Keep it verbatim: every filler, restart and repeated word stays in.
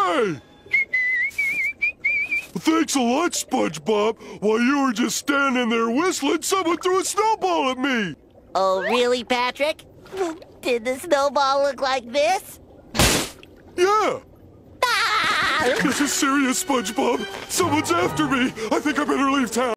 Hey! Thanks a lot, SpongeBob. While you were just standing there whistling, someone threw a snowball at me. Oh, really, Patrick? Did the snowball look like this? Yeah. Ah! This is serious, SpongeBob. Someone's after me. I think I better leave town.